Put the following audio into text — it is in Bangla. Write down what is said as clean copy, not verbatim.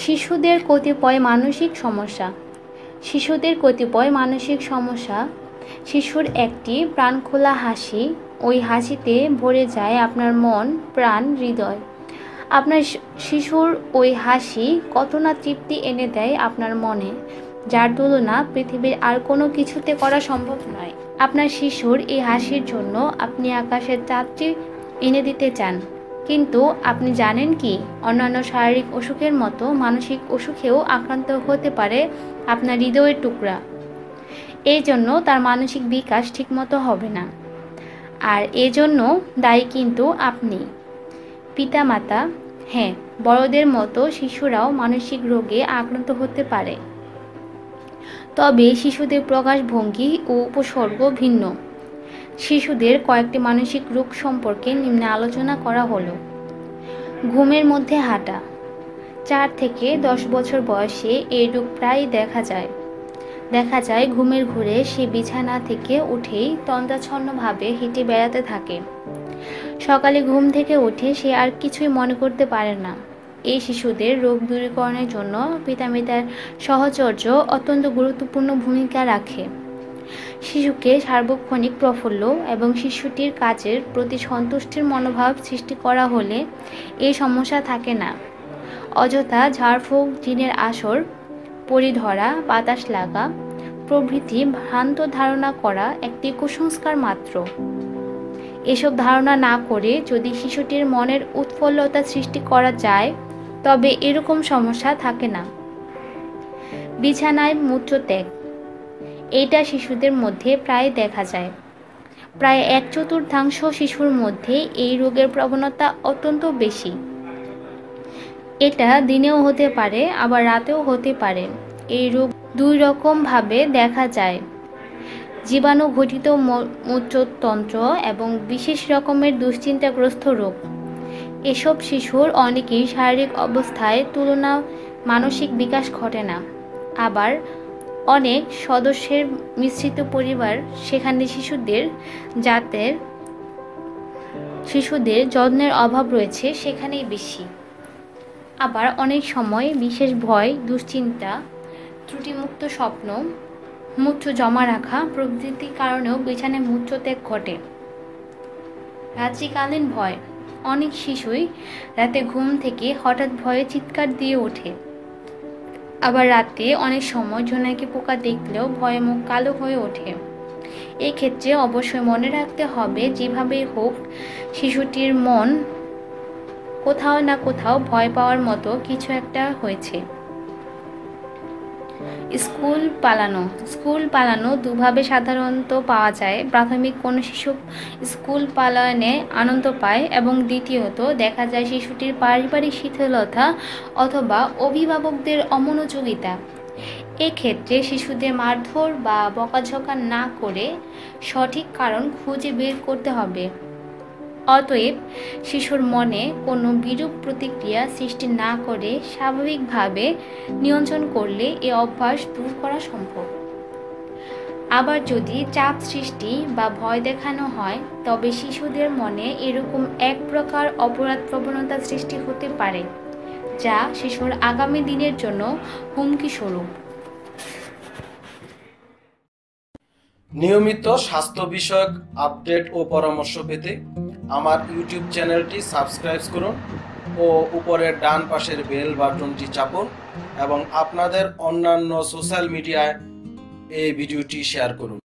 শিশুদের কতিপয় মানসিক সমস্যা। শিশুদের কতিপয় মানসিক সমস্যা। শিশুর একটি প্রাণখোলা হাসি, ওই হাসিতে ভরে যায় আপনার মন, প্রাণ, হৃদয়। আপনার শিশুর ওই হাসি কত না তৃপ্তি এনে দেয় আপনার মনে, যার তুলনা পৃথিবীর আর কোনো কিছুতে করা সম্ভব নয়। আপনার শিশুর এই হাসির জন্য আপনি আকাশের চাঁদটি এনে দিতে চান, কিন্তু আপনি জানেন কি, অন্যান্য শারীরিক অসুখের মতো মানসিক অসুখেও আক্রান্ত হতে পারে আপনার হৃদয়ের টুকরা। এই জন্য তার মানসিক বিকাশ ঠিকমতো হবে না, আর এজন্য দায়ী কিন্তু আপনি, পিতামাতা। হ্যাঁ, বড়দের মতো শিশুরাও মানসিক রোগে আক্রান্ত হতে পারে, তবে শিশুদের প্রকাশভঙ্গি ও উপসর্গ ভিন্ন। শিশুদের কয়েকটি মানসিক রোগ সম্পর্কে নিম্নে আলোচনা করা হলো। ঘুমের মধ্যে হাঁটা। 4 থেকে 10 বছর বয়সে এই রোগ প্রায় দেখা যায় ঘুমের ঘোরে সে বিছানা থেকে উঠেই তন্দ্রাচ্ছন্নভাবে হেঁটে বেড়াতে থাকে। সকালে ঘুম থেকে উঠে সে আর কিছুই মনে করতে পারে না। এই শিশুদের রোগ দূরীকরণের জন্য পিতামাতার সাহচর্য অত্যন্ত গুরুত্বপূর্ণ ভূমিকা রাখে। শিশুকে সার্বক্ষণিক প্রফুল্ল এবং শিশুটির কাজের প্রতি সন্তুষ্টির মনোভাব সৃষ্টি করা হলে এই সমস্যা থাকে না। অযথা ঝাড়ফুঁক, জিনের আসর, পরি ধরা, বাতাস লাগা প্রভৃতি ভ্রান্ত ধারণা করা একটি কুসংস্কার মাত্র। এসব ধারণা না করে যদি শিশুটির মনের উৎফুল্লতা সৃষ্টি করা যায়, তবে এরকম সমস্যা থাকে না। বিছানায় মূত্রত্যাগ। এইটা শিশুদের মধ্যে প্রায় দেখা যায়। প্রায় 1/4 শিশুর মধ্যে এই রোগের প্রবণতা অত্যন্ত বেশি। এটা দিনেও হতে পারে, আবার রাতেও হতে পারে। এই রোগ 2 রকমভাবে দেখা যায়: জীবাণু ঘটিত মূত্রতন্ত্র এবং বিশেষ রকমের দুশ্চিন্তাগ্রস্ত রোগ। এসব শিশুর অনেকেই শারীরিক অবস্থায় তুলনায় মানসিক বিকাশ ঘটে না। আবার অনেক সদস্যের মিশ্রিত পরিবার, সেখানে শিশুদের যত্নের অভাব রয়েছে সেখানেই বেশি। আবার অনেক সময় বিশেষ ভয়, দুশ্চিন্তা, ত্রুটিমুক্ত স্বপ্ন, মূত্র জমা রাখা প্রভৃতি কারণেও বিছানায় মূত্রত্যাগ ঘটে। রাত্রিকালীন ভয়। অনেক শিশুই রাতে ঘুম থেকে হঠাৎ ভয়ে চিৎকার দিয়ে ওঠে। আবার রাতে অনেক সময় জোনাকি পোকা দেখলেও ভয়ে মুখ কালো হয়ে ওঠে। এই ক্ষেত্রে অবশ্যই মনে রাখতে হবে, যেভাবেই হোক শিশুটির মন কোথাও না কোথাও ভয় পাওয়ার মতো কিছু একটা হয়েছে। স্কুল পালানো দুভাবে সাধারণত পাওয়া যায়। প্রাথমিক কোনো শিশু স্কুল পালানে আনন্দ পায়, এবং দ্বিতীয়ত দেখা যায় শিশুটির পারিবারিক শিথিলতা অথবা অভিভাবকদের অমনোযোগিতা। এক্ষেত্রে শিশুদের মারধর বা বকাঝকা না করে সঠিক কারণ খুঁজে বের করতে হবে। অতএব শিশুর মনে কোনো বিরূপ প্রতিক্রিয়া সৃষ্টি না করে স্বাভাবিকভাবে নিয়ন্ত্রণ করলে এ অভ্যাস দূর করা সম্ভব। আবার যদি চাপ সৃষ্টি বা ভয় দেখানো হয়, তবে শিশুদের মনে এরকম এক প্রকার অপরাধ প্রবণতা সৃষ্টি হতে পারে, যা শিশুর আগামী দিনের জন্য হুমকি স্বরূপ। নিয়মিত স্বাস্থ্য বিষয়ক আপডেট ও পরামর্শ পেতে আমার ইউটিউব চ্যানেলটি সাবস্ক্রাইব করুন ও উপরের ডান পাশের বেল বাটনটি চাপুন, এবং আপনাদের অন্যান্য সোশ্যাল মিডিয়ায় এই ভিডিওটি শেয়ার করুন।